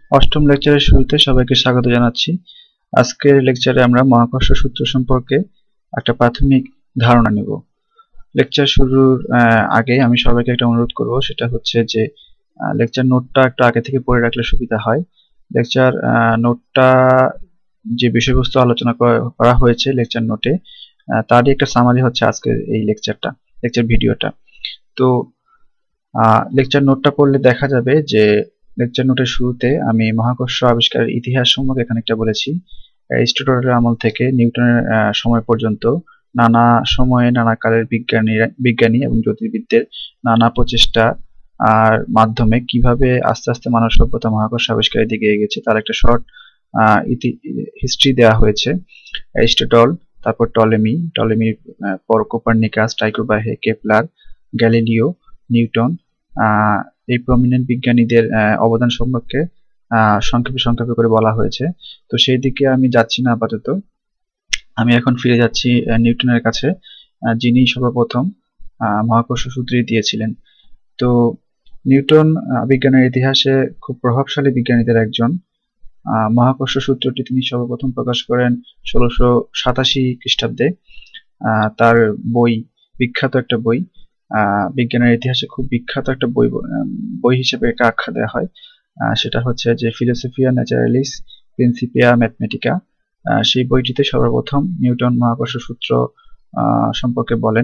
অষ্টম লেকচারের শুরুতে সবাইকে স্বাগত জানাচ্ছি। আজকের লেকচারে আমরা মহাকর্ষ সূত্র সম্পর্কে একটা প্রাথমিক ধারণা নেব। লেকচার শুরুর আগে আমি সবাইকে একটা অনুরোধ করব, সেটা হচ্ছে যে লেকচার নোটটা একটু আগে থেকে পড়ে রাখলে সুবিধা হয়। লেকচার নোটটা যে বিষয়বস্তু আলোচনা করা হয়েছে লেকচার নোটে, তারই একটা সামারি হচ্ছে আজকের এই লেকচার ভিডিওটা। তো লেকচার নোটটা পড়লে দেখা যাবে যে লেকচার নোটের শুরুতে আমি মহাকর্ষ আবিষ্কারের ইতিহাস সম্পর্কে খানিকটা বলেছি। অ্যারিস্টটলের আমল থেকে নিউটনের সময় পর্যন্ত নানা সময়ে নানা কালের বিজ্ঞানী এবং জ্যোতির্বিদদের নানা প্রচেষ্টা আর মাধ্যমে কিভাবে আস্তে আস্তে মানব সভ্যতা মহাকর্ষ আবিষ্কারের দিকে এগিয়েছে তার একটা শর্ট হিস্ট্রি দেওয়া হয়েছে। অ্যারিস্টটল, তারপর টলেমির পর Copernicus, Tycho Brahe, Kepler, Galileo, Newton, এই প্রমিনেন্ট বিজ্ঞানীদের অবদান সম্পর্কে সংক্ষেপে করে বলা হয়েছে। তো সেই দিকে আমি যাচ্ছি না আপাতত। আমি এখন ফিরে যাচ্ছি নিউটনের কাছে, যিনি সর্বপ্রথম মহাকর্ষ সূত্রটি দিয়েছিলেন। তো নিউটন বিজ্ঞানের ইতিহাসে খুব প্রভাবশালী বিজ্ঞানীদের একজন। মহাকর্ষ সূত্রটি তিনি সর্বপ্রথম প্রকাশ করেন 1687 খ্রিস্টাব্দে। তার বিখ্যাত একটা বই, বিজ্ঞানের ইতিহাসে খুব বিখ্যাত একটা বই হিসেবে এটা আখ্যা দেওয়া হয়। সেটা হচ্ছে যে ফিলোসফিয়া ন্যাচারালিস প্রিন্সিপিয়া ম্যাথমেটিকা। সেই বইটিতে সর্বপ্রথম নিউটন মহাকর্ষ সূত্র সম্পর্কে বলেন।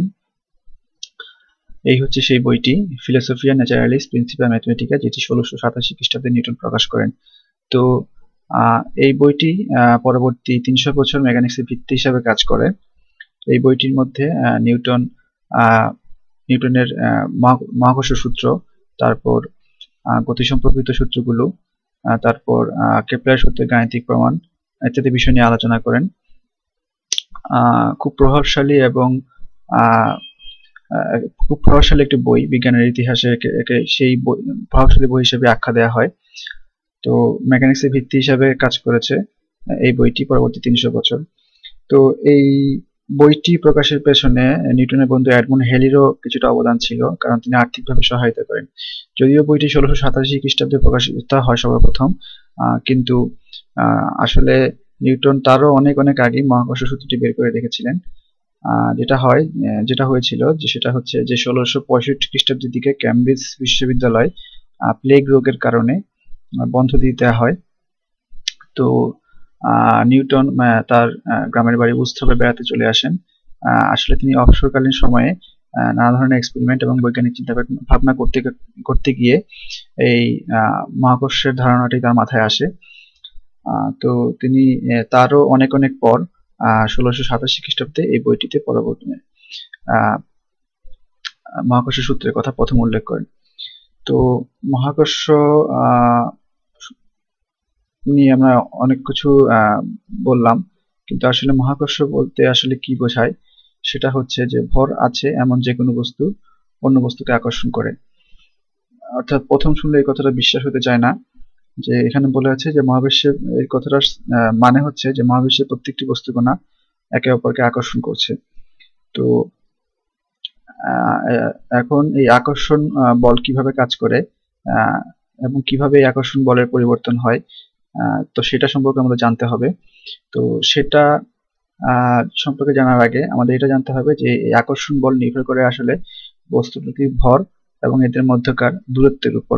এই হচ্ছে সেই বইটি, ফিলোসফিয়া ন্যাচারালিস প্রিন্সিপিয়া ম্যাথমেটিকা, যেটি 1687 খ্রিস্টাব্দে নিউটন প্রকাশ করেন। তো এই বইটি পরবর্তী 300 বছর মেকানিক্সের ভিত্তি হিসাবে কাজ করে। এই বইটির মধ্যে নিউটনের মহাকর্ষ সূত্র, তারপর গতি সম্পর্কিত সূত্রগুলো, তারপর কেপলার সূত্রের গাণিতিক প্রমাণ ইত্যাদি বিষয় নিয়ে আলোচনা করেন। খুব প্রভাবশালী একটি বই, বিজ্ঞানের ইতিহাসে সেই প্রভাবশালী বই হিসেবে আখ্যা দেওয়া হয়। তো মেকানিক্সের ভিত্তি হিসাবে কাজ করেছে এই বইটি পরবর্তী 300 বছর। তো এই বইটি প্রকাশের পেছনে নিউটনের বন্ধু এডমন্ড হেলিরও কিছুটা অবদান ছিল, কারণ তিনি আর্থিকভাবে সহায়তা করেন। যদিও বইটি 1687 খ্রিস্টাব্দে প্রকাশিত হয় সর্বপ্রথম, কিন্তু আসলে নিউটন তারও অনেক আগে মহাকর্ষ সূত্রটি বের করে রেখেছিলেন। যেটা হয়েছিল যে সেটা হচ্ছে যে 1665 খ্রিস্টাব্দের দিকে ক্যামব্রিজ বিশ্ববিদ্যালয় প্লেগ রোগের কারণে বন্ধ দিয়ে দেওয়া হয়। তো নিউটন তার গ্রামের বাড়ি উস্ত্রবে বেড়াতে চলে আসেন। আসলে তিনি অবসরকালীন সময়ে নানা ধরনের এক্সপেরিমেন্ট এবং বৈজ্ঞানিক চিন্তা ভাবনা করতে গিয়ে এই মহাকর্ষের ধারণাটি তার মাথায় আসে। তো তিনি তারও অনেক পর 1687 খ্রিস্টাব্দে এই বইটিতে পরবর্তী মহাকর্ষ সূত্রের কথা প্রথম উল্লেখ করেন। তো মহাকর্ষ নিয়ে আমরা অনেক কিছু বললাম, কিন্তু আসলে মহাকর্ষ বলতে আসলে কি বোঝায় সেটা হচ্ছে যে ভর আছে এমন যে কোনো বস্তু অন্য বস্তুকে আকর্ষণ করে। অর্থাৎ প্রথম শুনলে এই কথাটা বিশ্বাস হতে চায় না যে এখানে বলা আছে যে মহাবিশ্বের, এই কথাটার মানে হচ্ছে যে মহাবিশ্বের প্রত্যেকটি বস্তুকণা একে অপরকে আকর্ষণ করছে। তো এখন এই আকর্ষণ বল কিভাবে কাজ করে এবং কিভাবে এই আকর্ষণ বলের পরিবর্তন হয়, তো সেটা সম্পর্কে আমাদের জানতে হবে। তো সেটা সম্পর্কে জানার আগে আমাদের এটা জানতে হবে যে এই আকর্ষণ বল নির্ভর করে আসলে বস্তু দুটির ভর এবং এদের মধ্যকার দূরত্বের উপর।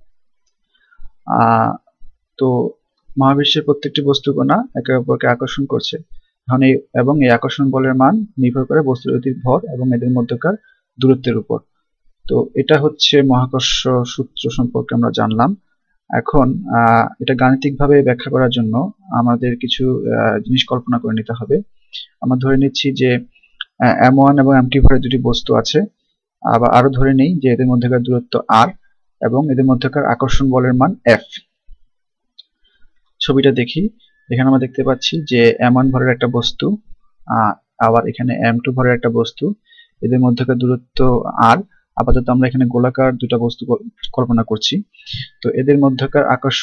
তো মহাবিশ্বের প্রত্যেকটি বস্তুকণা একে অপরকে আকর্ষণ করছে, এবং এই আকর্ষণ বলের মান নির্ভর করে বস্তু দুটির ভর এবং এদের মধ্যকার দূরত্বের উপর। তো এটা হচ্ছে মহাকর্ষ সূত্র সম্পর্কে আমরা জানলাম। এখন এটা গাণিতিকভাবে ব্যাখ্যা করার জন্য আমাদের কিছু জিনিস কল্পনা করে নিতে হবে। আমরা ধরে নিচ্ছি যে m1 এবং m2 ভরের দুটি বস্তু আছে, আবার আরো ধরে নেই যে এদের মধ্যকার দূরত্ব r এবং এদের মধ্যকার আকর্ষণ বলের মান f। ছবিটা দেখি, এখানে আমরা দেখতে পাচ্ছি যে m1 ভরের একটা বস্তু, আবার এখানে m2 ভরের একটা বস্তু, এদের মধ্যকার দূরত্ব r। আপাতত আমরা এখানে গোলাকার দুটা বস্তু কল্পনা করছি। তো এদের মধ্যকার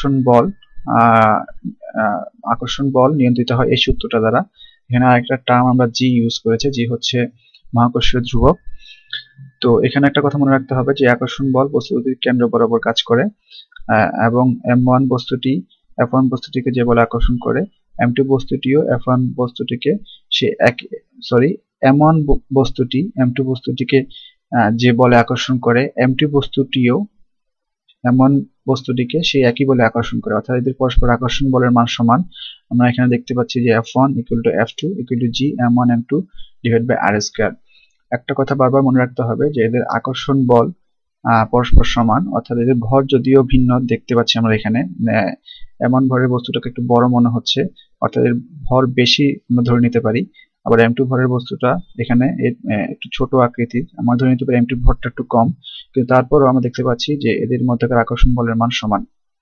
আকর্ষণ বল নিয়ন্ত্রিত হয় এই সূত্রটা দ্বারা। এখানে আরেকটা টার্ম আমরা জি ইউজ করেছি, জি হচ্ছে মহাকর্ষীয় ধ্রুবক। তো এখানে একটা কথা মনে রাখতে হবে যে আকর্ষণ বল বস্তুটির কেন্দ্র বরাবর কাজ করে, এবং M1 বস্তুটি F1 বস্তুটিকে যে বলে আকর্ষণ করে, M2 বস্তুটিও F1 বস্তুটিকে সে এক সরি M1 বস্তুটি M2 বস্তুটিকে যে বলে আকর্ষণ করে, M2 বস্তুটিও M1 বস্তুটিকে সেই একই বলে আকর্ষণ করে, অর্থাৎ এদের পরস্পর আকর্ষণ বলের মান সমান। আমরা এখানে দেখতে পাচ্ছি যে F1 = F2 = G M1 M2 / R²। একটা কথা বারবার মনে রাখতে হবে যে এদের আকর্ষণ বল পরস্পর সমান, অর্থাৎ এদের ভর যদিও ভিন্ন দেখতে পাচ্ছি আমরা এখানে, এমন ভরের বস্তুটাকে একটু বড় মনে হচ্ছে, অর্থাৎ এর ভর বেশি আমরা ধরে নিতে পারি। আবার M2 ভরের বস্তুটা এখানে একটু ছোট আকৃতির, আমরা ধরে নিতে পারি M2 ভরটা একটু কম, কিন্তু তারপরও আমরা দেখতে পাচ্ছি যে এদের মধ্যকার আকর্ষণ বলের মান সমান।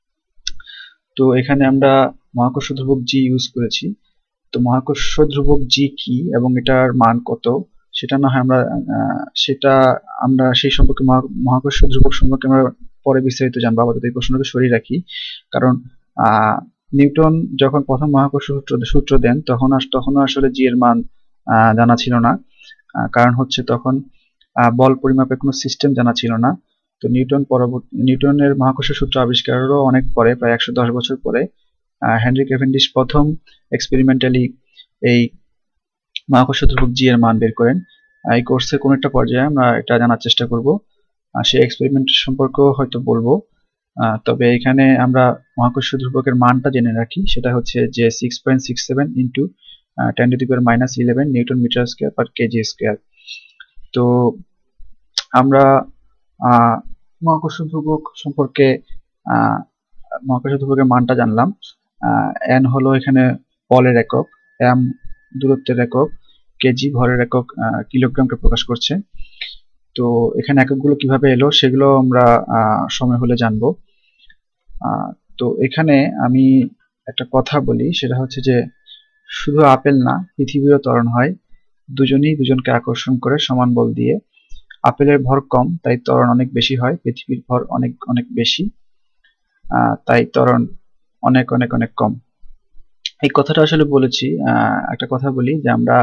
তো এখানে আমরা মহাকর্ষ ধ্রুবক G ইউজ করেছি। তো মহাকর্ষ ধ্রুবক G কি এবং এটার মান কত সেটা না হয় আমরা সেই সম্পর্কে মহাকর্ষ ধ্রুবক সম্পর্কে আমরা পরে বিস্তারিত জানবো। আপাতত এই প্রশ্নটাকে সরিয়ে রাখি, কারণ নিউটন যখন প্রথম মহাকর্ষ সূত্র দেন তখনও আসলে জি এর মান জানা ছিল না। কারণ হচ্ছে তখন বল পরিমাপের কোনো সিস্টেম জানা ছিল না। তো নিউটনের মহাকর্ষ সূত্র আবিষ্কারেরও অনেক পরে, প্রায় 110 বছর পরে, হেনরি ক্যাভেন্ডিশ প্রথম এক্সপেরিমেন্টালি এই মহাকর্ষ ধ্রুবক জি এর মান বের করেন। এই কোর্সের কোন একটা পর্যায়ে আমরা এটা জানার চেষ্টা করব, সেই এক্সপেরিমেন্ট সম্পর্কেও হয়তো বলবো। তবে এখানে আমরা মহাকর্ষ ধ্রুবকের মানটা জেনে রাখি, সেটা হচ্ছে যে 6.67 × 10⁻⁻11 newton metre square per KG square. তো আমরা মহাকর্ষ ধ্রুবক সম্পর্কে মহাকর্ষ ধ্রুবকের মানটা জানলাম। n হলো এখানে বলের একক, m দূরত্বের একক, কেজি ভরের একক কিলোগ্রামকে প্রকাশ করছে। তো এখানে এককগুলো কিভাবে এলো সেগুলো আমরা সময় হলে জানবো। তো এখানে আমি একটা কথা বলি, সেটা হচ্ছে যে শুধু আপেল না, পৃথিবীরও ত্বরণ হয়। দুজনেই দুজনকে আকর্ষণ করে সমান বল দিয়ে। আপেলের ভর কম, তাই ত্বরণ অনেক বেশি হয়। পৃথিবীর ভর অনেক অনেক বেশি, তাই ত্বরণ অনেক অনেক অনেক কম। এই কথাটা আসলে বলেছি, একটা কথা বলি যে আমরা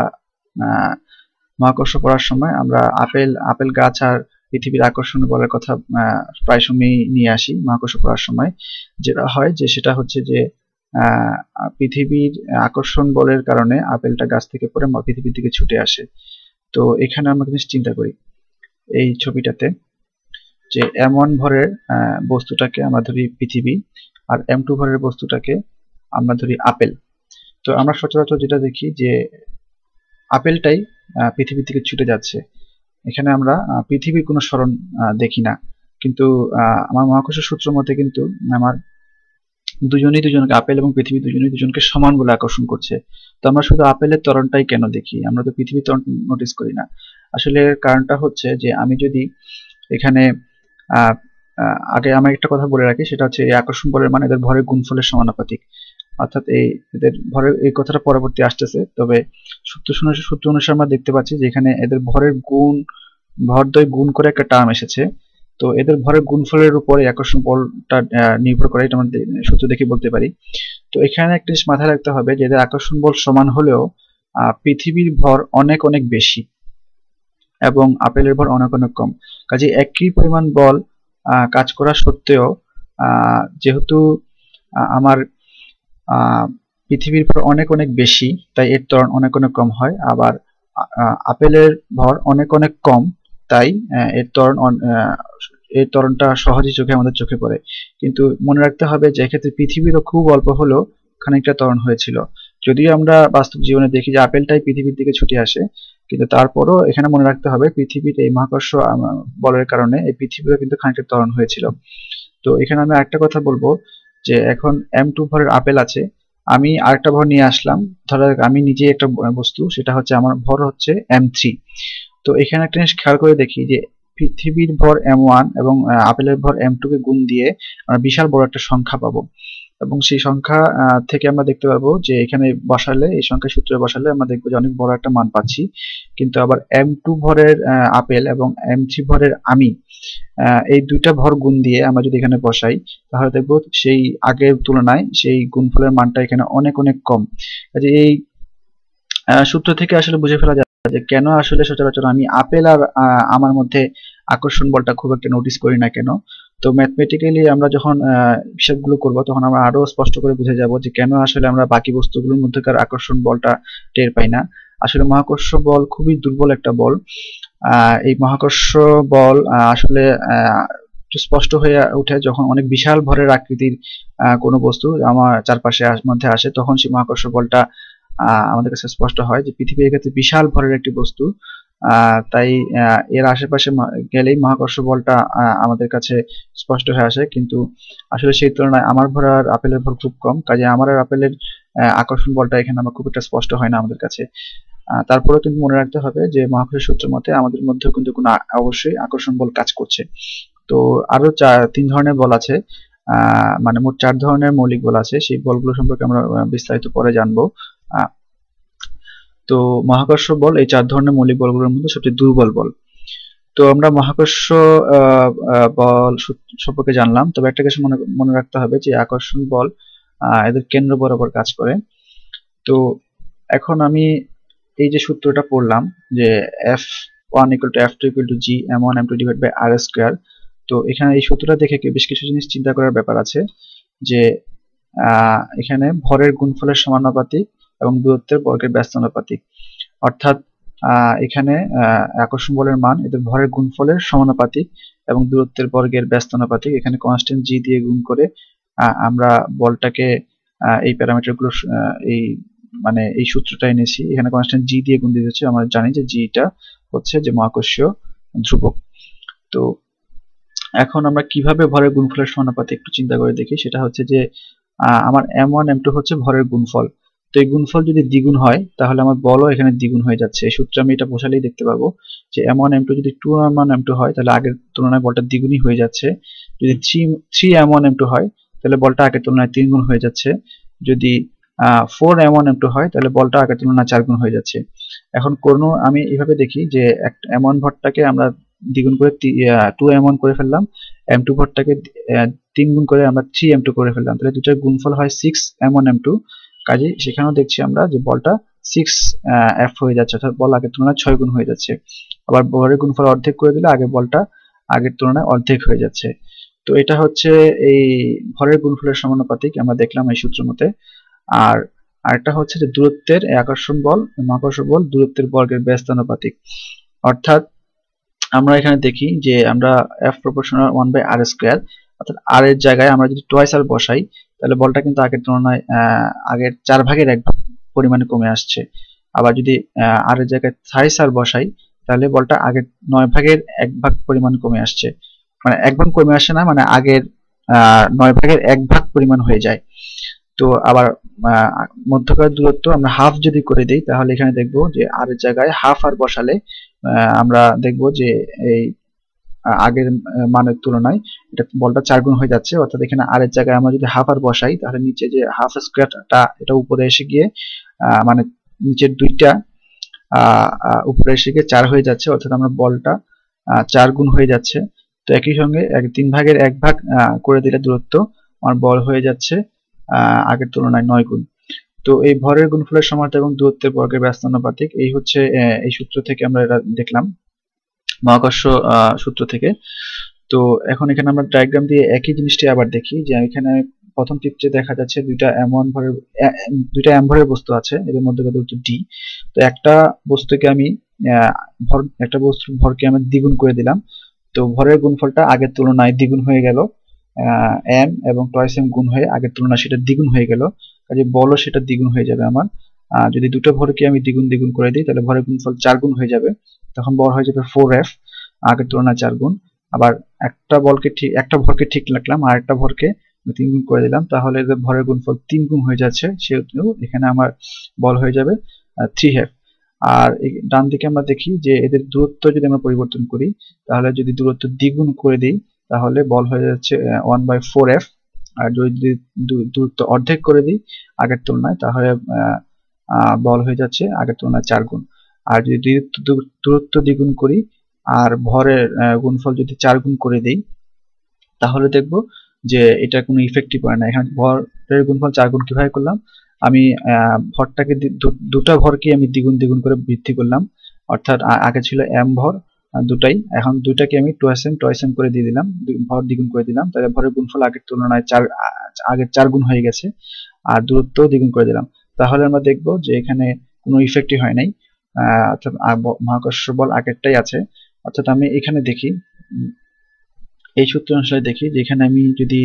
মহাকর্ষ পড়ার সময় আমরা আপেল গাছ আর পৃথিবীর আকর্ষণ বলের কথা প্রায় সময়ই নিয়ে আসি মহাকর্ষ পড়ার সময়। যেটা হয় যে সেটা হচ্ছে যে পৃথিবীর আকর্ষণ বলের কারণে আপেলটা গাছ থেকে পড়ে পৃথিবীর দিকে ছুটে আসে। তো এখানে আমরা কিছু চিন্তা করি, এই ছবিটাতে যে M1 ভরের বস্তুটাকে আমরা ধরি পৃথিবী, আর M2 ভরের বস্তুটাকে আমরা ধরি আপেল। তো আমরা সচরাচর যেটা দেখি যে আপেলটাই পৃথিবীর দিকে ছুটে যাচ্ছে। এখানে আমরা পৃথিবীর কোনো সরণ দেখি না, কিন্তু আমার মহাকর্ষ সূত্র মতে কিন্তু আমার দুজনেই দুজনকে, আপেল এবং পৃথিবী দুজনেই দুজনকে সমান বলে আকর্ষণ করছে। তো আমরা শুধু আপেলের ত্বরণটাই কেন দেখি, আমরা তো পৃথিবীর ত্বরণ নোটিস করি না? আসলে কারণটা হচ্ছে যে আমি যদি এখানে আগে আমি একটা কথা বলে রাখি, সেটা হচ্ছে এই আকর্ষণ বলের মান এদের ভরের গুণফলের সমানুপাতিক, অর্থাৎ এদের ভরের, এই কথাটা পরবর্তী আসতেছে। তবে সূত্র অনুসারে আমরা দেখতে পাচ্ছি যে এখানে এদের ভরের ভরদ্বয় গুণ করে একটা টার্ম এসেছে। তো এদের ভরের গুণফলের উপরে আকর্ষণ বলটা নির্ভর করে, এটা আমরা সূত্র দেখে বলতে পারি। তো এখানে একটা জিনিস মাথায় রাখতে হবে যে এদের আকর্ষণ বল সমান হলেও পৃথিবীর ভর অনেক অনেক বেশি এবং আপেলের ভর অনেক অনেক কম। কাজে একই পরিমাণ বল কাজ করা সত্ত্বেও যেহেতু আমার পৃথিবীর ভর অনেক অনেক বেশি, তাই এর ত্বরণ অনেক অনেক কম হয়। আবার আপেলের ভর অনেক অনেক কম, তাই এর ত্বরণটা সহজেই আমাদের চোখে পড়ে। কিন্তু মনে রাখতে হবে যে এক্ষেত্রে পৃথিবীরও খুব অল্প হলেও খানিকটা ত্বরণ হয়েছিল। যদিও আমরা বাস্তব জীবনে দেখি যে আপেলটাই পৃথিবীর দিকে ছুটে আসে, কিন্তু তারপরও এখানে মনে রাখতে হবে পৃথিবীর এই মহাকর্ষ বলের কারণে এই পৃথিবীরও কিন্তু খানিকটা ত্বরণ হয়েছিল। তো এখানে আমি একটা কথা বলবো যে এখন M2 ভরের আপেল আছে, আমি আরেকটা ভর নিয়ে আসলাম, ধরো আমি নিজে একটা বস্তু, সেটা হচ্ছে আমার ভর হচ্ছে M3। তো এখানে একটা জিনিস খেয়াল করে দেখি যে পৃথিবীর ভর M1 এবং আপেলের ভর M2 কে গুণ দিয়ে আমরা বিশাল বড় একটা সংখ্যা পাবো, এবং সেই সংখ্যা থেকে আমরা দেখতে পারবো যে এখানে বসালে, এই সংখ্যা সূত্রে বসালে আমরা দেখবো যে অনেক বড় একটা মান পাচ্ছি। কিন্তু আবার M2 ভরের আপেল এবং M3 ভরের আমি, এই দুইটা ভর গুণ দিয়ে আমরা যদি এখানে বসাই, তাহলে দেখবো সেই আগের তুলনায় সেই গুণফলের মানটা এখানে অনেক অনেক কম। কাজে এই সূত্র থেকে আসলে বুঝে ফেলা যে কেন আসলে সচরাচর আমি আপেল আর আমার মধ্যে আকর্ষণ বলটা খুব একটা নোটিস করি না কেন। তো ম্যাথমেটিক্যালি আমরা যখন হিসাবগুলো করব তখন আমরা আরো স্পষ্ট করে বুঝে যাব যে কেন আসলে আমরা বাকি বস্তুগুলোর মধ্যেকার আকর্ষণ বলটা টের পাই না। আসলে মহাকর্ষ বল খুবই দুর্বল একটা বল। এই মহাকর্ষ বল আসলে একটু স্পষ্ট হয়ে ওঠে যখন অনেক বিশাল ভরের আকৃতির কোনো বস্তু আমার চারপাশে মধ্যে আসে, তখন সেই মহাকর্ষ বলটা আমাদের কাছে স্পষ্ট হয় যে পৃথিবী এক্ষেত্রে বিশাল ভরের একটি বস্তু। তাই এর আশেপাশে গেলেই মহাকর্ষ বলটা আমাদের কাছে স্পষ্ট হয়ে আসে, কিন্তু আসলে সেই তুলনায় আমার ভর আর আপেলের ভর খুব কম, কাজে আমার আর আপেলের আকর্ষণ বলটা এখানে আমার খুব একটা স্পষ্ট হয় না আমাদের কাছে। তারপরেও কিন্তু মনে রাখতে হবে যে মহাকর্ষ সূত্র মতে আমাদের মধ্যেও কিন্তু কোনো অবশ্যই আকর্ষণ বল কাজ করছে। তো আরো তিন ধরনের বল আছে, মানে মোট 4 ধরনের মৌলিক বল আছে। সেই বলগুলো সম্পর্কে আমরা বিস্তারিত পরে জানবো। তো মহাকর্ষ বল এই 4 ধরনের মৌলিক বলগুলোর মধ্যে সবচেয়ে দুর্বল বল। তো আমরা মহাকর্ষ বল সম্পর্কে জানলাম, তবে একটা কিছু মনে রাখতে হবে যে আকর্ষণ বল এদের কেন্দ্র বরাবর কাজ করে। তো এখন আমি এই যে সূত্রটা পড়লাম যে F1 = F2 = G m1 m2 / r²। তো এখানে এই সূত্রটা দেখে বেশ কিছু জিনিস চিন্তা করার ব্যাপার আছে, যে এখানে ভরের গুণফলের সমানুপাতিক এবং দূরত্বের বর্গের ব্যস্তানুপাতিক। অর্থাৎ এখানে আকর্ষণ বলের মান এদের ভরের গুণফলের সমানুপাতিক এবং দূরত্বের বর্গের ব্যস্তানুপাতিক। এখানে কনস্ট্যান্ট জি দিয়ে গুণ করে আমরা বলটাকে এই প্যারামিটারগুলো মানে এই সূত্রটা এনেছি। এখানে কনস্ট্যান্ট জি দিয়ে গুণ দিতে হচ্ছে। আমরা জানি যে জিটা হচ্ছে যে মহাকর্ষীয় ধ্রুবক। তো এখন আমরা কিভাবে ভরের গুণফলের সমানুপাতিক একটু চিন্তা করে দেখি। সেটা হচ্ছে যে আমার m1 m2 হচ্ছে ভরের গুণফল। তো এই গুণফল যদি দ্বিগুণ হয় তাহলে আমার বলও এখানে দ্বিগুণ হয়ে যাচ্ছে। এই সূত্রে আমি এটা বসালেই দেখতে পাবো যে m1 m2 যদি 2m1 m2 হয় তাহলে আগের তুলনায় বলটা দ্বিগুণই হয়ে যাচ্ছে। যদি 3m1 m2 হয় তাহলে বলটা আগের তুলনায় 3 গুণ হয়ে যাচ্ছে। যদি 4m1 m2 হয় তাহলে বলটা আগের তুলনায় 4 গুণ হয়ে যাচ্ছে। এখন আমি এইভাবে দেখি যে m1 ভরটাকে আমরা দ্বিগুণ করে 2m1 করে ফেললাম, m2 ভরটাকে 3 গুণ করে আমরা 3m2 করে ফেললাম, তাহলে দুটার গুণফল হয় 6m1 m2। কাজে সেখানেও দেখছি আমরা যে বলটা 6f হয়ে যাচ্ছে, অর্থাৎ বল আগের তুলনায় 6 গুণ হয়ে যাচ্ছে। আবার ভরের গুণফল অর্ধেক করে দিলে আগে বলটা আগের তুলনায় অর্ধেক হয়ে যাচ্ছে। তো এটা হচ্ছে এই ভরের গুণফলের সমানুপাতিক আমরা দেখলাম এই সূত্র মতে। আর আরেকটা হচ্ছে যে দূরত্বের আকর্ষণ বল মহাকর্ষ বল দূরত্বের বর্গের ব্যস্তানুপাতিক। অর্থাৎ আমরা এখানে দেখি যে আমরা F = 1/r², অর্থাৎ r এর জায়গায় আমরা যদি টুয়াইস r বসাই তাহলে বলটা কিন্তু আগের তুলনায় আগের 4 ভাগের 1 ভাগ পরিমাণে কমে আসছে। আবার যদি r এর জায়গায় থাইস r বসাই তাহলে বলটা আগের 9 ভাগের 1 ভাগ পরিমাণ কমে আসছে। মানে 1 ভাগ কমে আসে না, মানে আগের 9 ভাগের 1 ভাগ পরিমাণ হয়ে যায়। তো আবার মধ্যকার দূরত্ব আমরা হাফ যদি করে দিই তাহলে এখানে দেখব যে r এর জায়গায় হাফ r বসালে আমরা দেখব যে এই আগের মানের তুলনায় এটা বলটা 4 গুণ হয়ে যাচ্ছে। অর্থাৎ এখানে r এর জায়গায় আমরা যদি হাফ r বসাই তাহলে নিচে যে হাফ স্কয়ারটা এটা উপরে এসে গিয়ে মানে নিচের দুইটা উপরে এসে গিয়ে 4 হয়ে যাচ্ছে, অর্থাৎ আমরা বলটা 4 গুণ হয়ে যাচ্ছে। তো একই সঙ্গে 3 ভাগের 1 ভাগ করে দিলে দূরত্ব আমার বল হয়ে যাচ্ছে আগের তুলনায় 9 গুণ। তো এই ভরের গুণফলের সমানুপাতিক এবং দূরত্বের বর্গের ব্যস্তানুপাতিক এই হচ্ছে এই সূত্র থেকে আমরা এটা দেখলাম, মহাকর্ষ সূত্র থেকে। তো এখন এখানে আমরা ডায়াগ্রাম দিয়ে একই জিনিসটি আবার দেখি যে এখানে প্রথম চিত্রে দেখা যাচ্ছে দুইটা m ভরের বস্তু আছে, এদের মধ্যে দূরত্ব d। তো একটা বস্তুকে আমি একটা বস্তুর ভরকে আমি দ্বিগুণ করে দিলাম, তো ভরের গুণফলটা আগের তুলনায় দ্বিগুণ হয়ে গেল, m এবং টয়েস m গুণ হয়ে আগের তুলনায় সেটা দ্বিগুণ হয়ে গেল। কাজে বলও সেটা দ্বিগুণ হয়ে যাবে আমার। যদি দুটো ভরকে আমি দ্বিগুণ করে দিই তাহলে ভরের গুণফল 4 গুণ হয়ে যাবে, তখন বল হয়ে যাবে 4f আগের তুলনায় 4 গুণ। আবার একটা ভরকে ঠিক রাখলাম আর একটা ভরকে 3 গুণ করে দিলাম, তাহলে এদের ভরের গুণফল 3 গুণ হয়ে যাচ্ছে, সেহেতু এখানে আমার বল হয়ে যাবে 3f। আর ডান দিকে আমরা দেখি যে এদের দূরত্ব যদি আমরা পরিবর্তন করি তাহলে যদি দূরত্ব দ্বিগুণ করে দিই তাহলে বল হয়ে যাচ্ছে 1/4f। আর যদি দূরত্ব অর্ধেক করে দিই আগের তুলনায় তাহলে বল হয়ে যাচ্ছে আগের তুলনায় 4 গুণ। আর যদি দূরত্ব দ্বিগুণ করি আর ভরের গুণফল যদি 4 গুণ করে দেই তাহলে দেখব যে এটা কোনো ইফেক্টই পড়ে না। এখানে ভরের গুণফল 4 গুণ কিভাবে করলাম, আমি ভরটাকে দুটা ভরকে আমি দ্বিগুণ করে বৃদ্ধি করলাম, অর্থাৎ আগে ছিল m ভর দুটাই, এখন দুইটাকে আমি twice m করে দিয়ে দিলাম, ভর দ্বিগুণ করে দিলাম, তাহলে ভরের গুণফল আগের তুলনায় আগের 4 গুণ হয়ে গেছে, আর দূরত্ব দ্বিগুণ করে দিলাম। তাহলে আমরা দেখব যে এখানে কোনো ইফেক্টই হয় নাই, অর্থাৎ মহাকর্ষ বল আগেরটাই আছে। অর্থাৎ আমি এখানে দেখি, এই সূত্র অনুসারে দেখি যে এখানে আমি যদি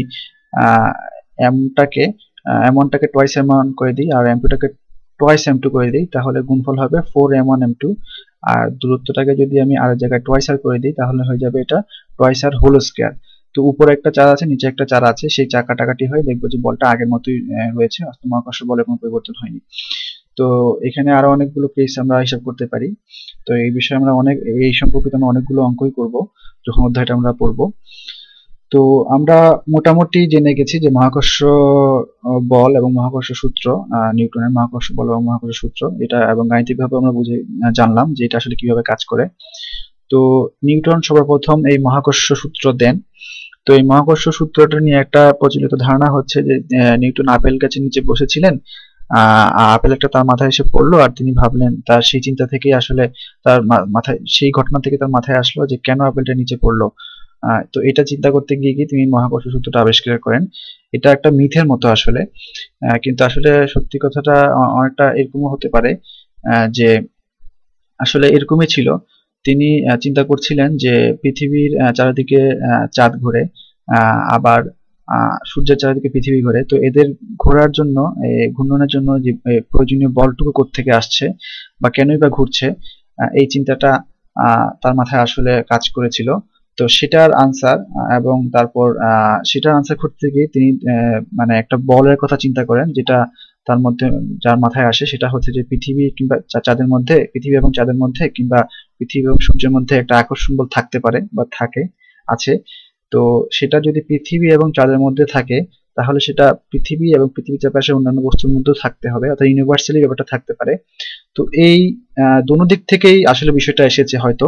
m1টাকে twice m1 করে দিই আর m2টাকে twice m2 করে দিই, তাহলে গুণফল হবে 4m1 m2, আর দূরত্বটাকে যদি আমি আর জায়গায় twice r করে দিই তাহলে হয়ে যাবে এটা twice r হোল স্কয়ার। তো উপরে একটা চার আছে, নিচে একটা চার আছে, সেই চার কাটাকাটি হয়ে দেখবো যে বলটা আগের মতোই রয়েছে, অর্থাৎ মহাকর্ষ বলের কোনো পরিবর্তন হয়নি। তো এখানে আরো অনেকগুলো কেস আমরা হিসাব করতে পারি। তো এই বিষয়ে আমরা এই সম্পর্কিত আমরা অনেকগুলো অঙ্কই করব যখন অধ্যায়টা আমরা পড়ব। তো আমরা মোটামুটি জেনে গেছি যে মহাকর্ষ বল এবং মহাকর্ষ সূত্র, নিউটনের মহাকর্ষ বল এবং মহাকর্ষ সূত্র, এটা এবং গাণিতিকভাবে আমরা জানলাম যে এটা আসলে কিভাবে কাজ করে। তো নিউটন সর্বপ্রথম এই মহাকর্ষ সূত্র দেন। তো এই মহাকর্ষ সূত্রটা নিয়ে একটা প্রচলিত ধারণা হচ্ছে যে নিউটন আপেল গাছের নিচে বসেছিলেন, আপেল একটা তার মাথায় এসে পড়লো, আর তিনি ভাবলেন, তার সেই চিন্তা থেকেই আসলে তার মাথায়, সেই ঘটনা থেকে তার মাথায় আসলো যে কেন আপেলটা নিচে পড়লো। তো এটা চিন্তা করতে গিয়ে তিনি মহাকর্ষ সূত্রটা আবিষ্কার করেন। এটা একটা মিথের মতো আসলে, কিন্তু আসলে সত্যি কথাটা অনেকটা এরকমও হতে পারে যে আসলে এরকমই ছিল। তিনি চিন্তা করছিলেন যে পৃথিবীর চারিদিকে চাঁদ ঘোরে, আবার সূর্যের চারিদিকে পৃথিবী ঘোরে, তো এদের ঘোরার জন্য, ঘূর্ণনের জন্য যে প্রয়োজনীয় বলটুকু কোত্থেকে আসছে বা কেনই বা ঘুরছে, এই চিন্তাটা তার মাথায় আসলে কাজ করেছিল। তো সেটার আনসার, এবং তারপর সেটার আনসার করতে গিয়ে তিনি মানে একটা বলের কথা চিন্তা করেন, যেটা তার মধ্যে, যার মাথায় আসে সেটা হচ্ছে যে পৃথিবী কিংবা চাঁদের মধ্যে, পৃথিবী এবং চাঁদের মধ্যে কিংবা পৃথিবী এবং সূর্যের মধ্যে একটা আকর্ষণ বল থাকতে পারে বা আছে। তো সেটা যদি পৃথিবী এবং চাঁদের মধ্যে থাকে, তাহলে সেটা পৃথিবী এবং পৃথিবীর চারপাশে অন্যান্য বস্তুর মধ্যেও থাকতে হবে, অর্থাৎ ইউনিভার্সালি ব্যাপারটা থাকতে পারে। তো এই দোনো দিক থেকেই আসলে বিষয়টা এসেছে হয়তো।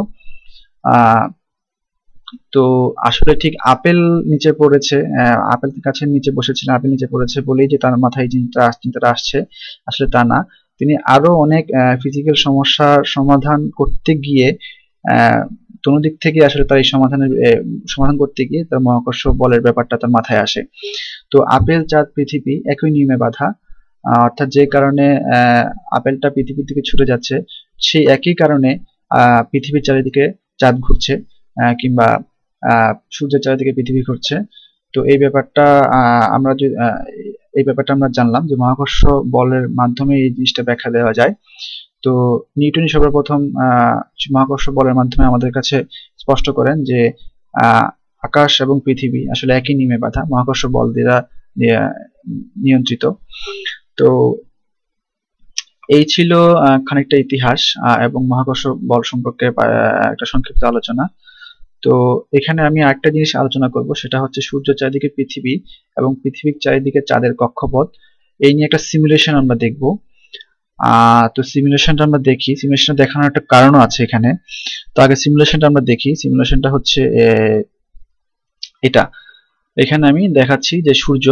তো আসলে ঠিক আপেল নিচে পড়েছে, আপেল গাছের নিচে বসেছিলেন, আপেল নিচে পড়েছে বলেই যে তার মাথায় চিন্তাটা আসছে, আসলে তা না। তিনি আরো অনেক ফিজিক্যাল সমস্যার সমাধান করতে গিয়ে, কোনো দিক থেকে আসলে তার এই সমাধান করতে গিয়ে তার মহাকর্ষ বলের ব্যাপারটা তার মাথায় আসে। তো আপেল, চাঁদ, পৃথিবী একই নিয়মে বাঁধা, অর্থাৎ যে কারণে আপেলটা পৃথিবীর দিকে ছুটে যাচ্ছে, সেই একই কারণে পৃথিবীর চারিদিকে চাঁদ ঘুরছে, কিংবা সূর্যের চারিদিকে পৃথিবী ঘুরছে। তো এই ব্যাপারটা আমরা জানলাম যে মহাকর্ষ বলের মাধ্যমে এই জিনিসটা ব্যাখ্যা দেওয়া যায়। তো নিউটনই সর্বপ্রথম মহাকর্ষ বলের মাধ্যমে আমাদের কাছে স্পষ্ট করেন যে আকাশ এবং পৃথিবী আসলে একই নিয়মে বাঁধা, মহাকর্ষ বল দ্বারা নিয়ন্ত্রিত। তো এই ছিল খানিকটা ইতিহাস এবং মহাকর্ষ বল সম্পর্কে একটা সংক্ষিপ্ত আলোচনা। তো এখানে আমি আরেকটা জিনিস আলোচনা করব, সেটা হচ্ছে সূর্যের চারিদিকে পৃথিবী এবং পৃথিবীর চারিদিকে চাঁদের কক্ষপথ, এই নিয়ে একটা সিমুলেশন আমরা দেখব। তো সিমুলেশনটা আমরা দেখি, সিমুলেশনটা দেখানোর একটা কারণও আছে এখানে। তো আগে সিমুলেশনটা আমরা দেখি। সিমুলেশনটা হচ্ছে এটা, এখানে আমি দেখাচ্ছি যে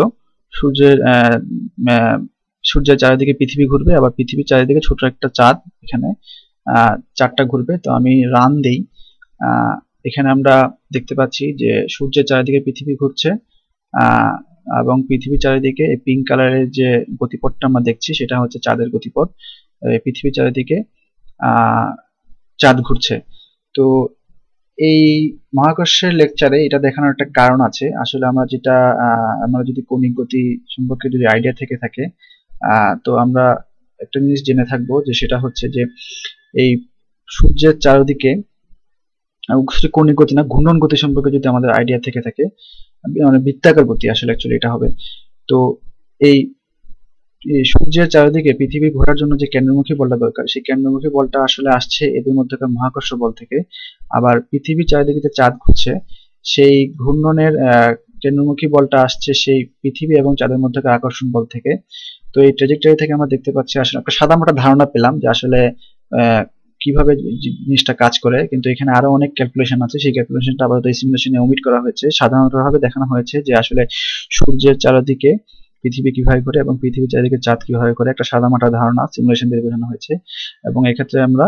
সূর্যের চারিদিকে পৃথিবী ঘুরবে, আবার পৃথিবীর চারিদিকে ছোট একটা চাঁদ, এখানে চাঁদটা ঘুরবে। তো আমি রান দেই, এখানে আমরা দেখতে পাচ্ছি যে সূর্যের চারিদিকে পৃথিবী ঘুরছে, এবং পৃথিবীর চারিদিকে এই পিঙ্ক কালারের যে গতিপথটা আমরা দেখছি সেটা হচ্ছে চাঁদের গতিপথ, পৃথিবীর চারিদিকে চাঁদ ঘুরছে। তো এই মহাকর্ষের লেকচারে এটা দেখানোর একটা কারণ আছে। আসলে আমরা যদি কৌণিক গতি সম্পর্কে যদি আইডিয়া থেকে থাকে, তো আমরা একটা জিনিস জেনে থাকবো, যে সেটা হচ্ছে যে এই সূর্যের চারিদিকে কৌণিক গতি না, ঘূর্ণন গতি সম্পর্কে যদি আমাদের আইডিয়া থেকে থাকে, মানে বৃত্তাকার গতি আসলে অ্যাকচুয়ালি এটা হবে। তো এই সূর্যের চারিদিকে পৃথিবী ঘোরার জন্য যে কেন্দ্রমুখী বলটা দরকার, সেই কেন্দ্রমুখী বলটা আসলে আসছে এদের মধ্যকার মহাকর্ষ বল থেকে। আবার পৃথিবীর চারিদিকে যে চাঁদ ঘুরছে, সেই ঘূর্ণনের কেন্দ্রমুখী বলটা আসছে সেই পৃথিবী এবং চাঁদের মধ্যকার আকর্ষণ বল থেকে। তো এই ট্র্যাজেক্টরি থেকে আমরা দেখতে পাচ্ছি, আসলে একটা সাদামাটা ধারণা পেলাম যে আসলে কিভাবে জিনিসটা কাজ করে, কিন্তু এখানে আরো অনেক ক্যালকুলেশন আছে। সেই ক্যালকুলেশনটা আপাতত এই সিমুলেশনে ওমিট করা হয়েছে। সাধারণতভাবে দেখানো হয়েছে যে আসলে সূর্যের চারিদিকে পৃথিবী কিভাবে ঘোরে এবং পৃথিবীর চারিদিকে চাঁদ কিভাবে ঘোরে, একটা সাদামাটা ধারণা সিমুলেশন দিয়ে বোঝানো হয়েছে। এবং এক্ষেত্রে আমরা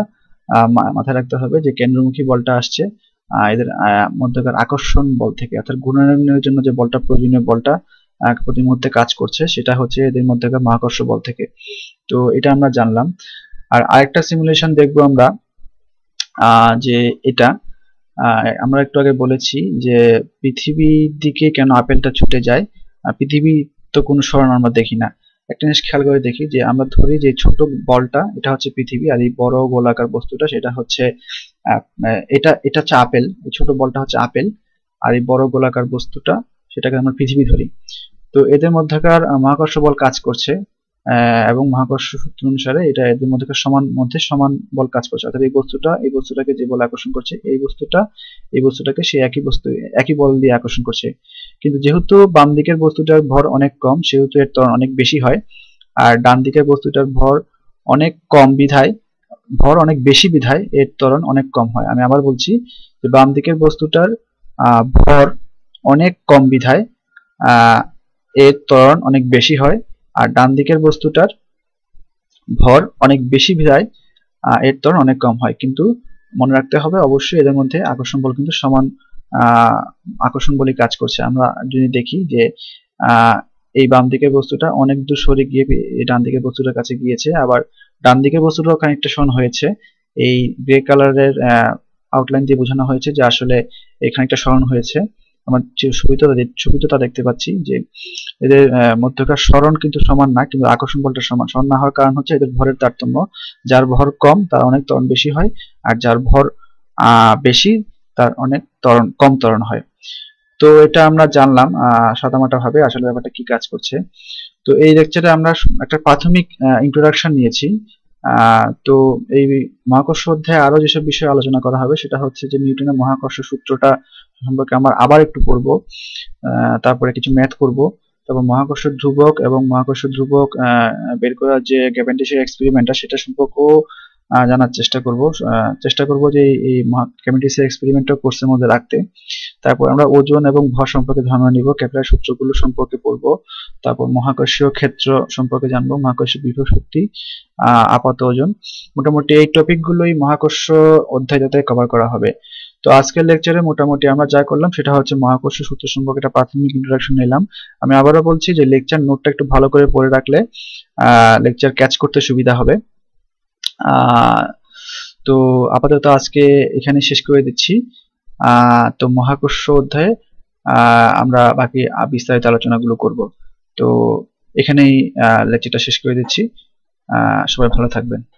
মাথায় রাখতে হবে যে কেন্দ্রমুখী বলটা আসছে এদের মধ্যকার আকর্ষণ বল থেকে, অর্থাৎ ঘূর্ণনের জন্য যে বলটা প্রয়োজনীয় বলটা প্রতি মুহূর্তে কাজ করছে সেটা হচ্ছে এদের মধ্যকার মহাকর্ষ বল থেকে। তো এটা আমরা জানলাম। আর আরেকটা সিমুলেশন দেখবো আমরা, যে এটা আমরা একটু আগে বলেছি যে পৃথিবীর দিকে কেন আপেলটা ছুটে যায়। পৃথিবী তো কোনো সরণ আমরা দেখি না। একটা জিনিস খেয়াল করে দেখি যে আমরা ধরি যে ছোট বলটা এটা হচ্ছে পৃথিবী, আর এই বড় গোলাকার বস্তুটা সেটা হচ্ছে এটা হচ্ছে আপেল। এই ছোট বলটা হচ্ছে আপেল, আর এই বড় গোলাকার বস্তুটা সেটাকে আমরা পৃথিবী ধরি। তো এদের মধ্যকার মহাকর্ষ বল কাজ করছে, এবং মহাকর্ষ সূত্র অনুসারে এটা এদের সমান বল কাজ করছে, অর্থাৎ এই বস্তুটাকে যে বল আকর্ষণ করছে এই বস্তুটাকে সে একই বল দিয়ে আকর্ষণ করছে। কিন্তু যেহেতু বাম দিকের বস্তুটার ভর অনেক কম সেহেতু এর ত্বরণ অনেক বেশি হয়, আর ডান দিকের বস্তুটার ভর অনেক বেশি বিধায় এর ত্বরণ অনেক কম হয়। আমি আবার বলছি যে বাম দিকের বস্তুটার ভর অনেক কম বিধায় এর ত্বরণ অনেক বেশি হয়, আর ডান দিকের বস্তুটার ভর অনেক বেশি বিধায় এর ত্বরণ অনেক কম হয়। কিন্তু মনে রাখতে হবে অবশ্যই এদের মধ্যে আকর্ষণ বল কিন্তু সমান আকর্ষণ বলই কাজ করছে। আমরা যদি দেখি যে এই বাম দিকের বস্তুটা অনেক দূর সরে গিয়ে ডান দিকের বস্তুটার কাছে গিয়েছে, আবার ডান দিকের বস্তুটাও খানিকটা সমান হয়েছে। এই গ্রে কালারের আউটলাইন দিয়ে বোঝানো হয়েছে যে আসলে এখানে একটা সরণ হয়েছে। আমার ছবিতে তা দেখতে পাচ্ছি যে এদের মধ্যকার সরণ কিন্তু সমান না, কিন্তু আকর্ষণ বলটা সমান না হওয়ার কারণ হচ্ছে এদের ভরের তারতম্য। যার ভর কম তার অনেক ত্বরণ বেশি হয়, আর যার ভর বেশি তার অনেক কম ত্বরণ হয়। তো এটা আমরা জানলাম সাদামাটা ভাবে আসলে ব্যাপারটা কি কাজ করছে। তো এই লেকচারে আমরা একটা প্রাথমিক ইন্ট্রোডাকশন নিয়েছি। তো এই মহাকর্ষ অধ্যায়ে আরো যেসব বিষয়ে আলোচনা করা হবে সেটা হচ্ছে যে নিউটনের মহাকর্ষ সূত্রটা সম্পর্কে আমরা আবার একটু পড়বো, তারপরে কিছু ম্যাথ করব, তারপর মহাকর্ষ ধ্রুবক এবং মহাকর্ষ ধ্রুবক বের করার যে ক্যাভেন্ডিশের এক্সপেরিমেন্টটা সেটা সম্পর্কেও জানার চেষ্টা করব যে এই ক্যাভেন্ডিশের এক্সপেরিমেন্টটা কোর্সের মধ্যে রাখতে। তারপর আমরা ওজন এবং ভর সম্পর্কে ধারণা নিব, কেপলারের সূত্রগুলো সম্পর্কে পড়ব, তারপর মহাকর্ষীয় ক্ষেত্র সম্পর্কে জানবো, মহাকর্ষীয় বিভব শক্তি, আপাত ওজন। মোটামুটি এই টপিকগুলোই মহাকর্ষ অধ্যায়টাতে কভার করা হবে। তো আজকের লেকচারে মোটামুটি আমরা যা করলাম সেটা হচ্ছে মহাকর্ষ সূত্র সম্পর্কে একটা প্রাথমিক ইন্ট্রোডাকশন নিলাম। আমি আবারও বলছি যে লেকচার নোটটা একটু ভালো করে পড়ে রাখলে লেকচার ক্যাচ করতে সুবিধা হবে। তো আপাতত আজকে এখানে শেষ করে দিচ্ছি। তো মহাকর্ষ অধ্যায়ে আমরা বাকি বিস্তারিত আলোচনাগুলো করব। তো এখানেই লেকচারটা শেষ করে দিচ্ছি। সবাই ভালো থাকবেন।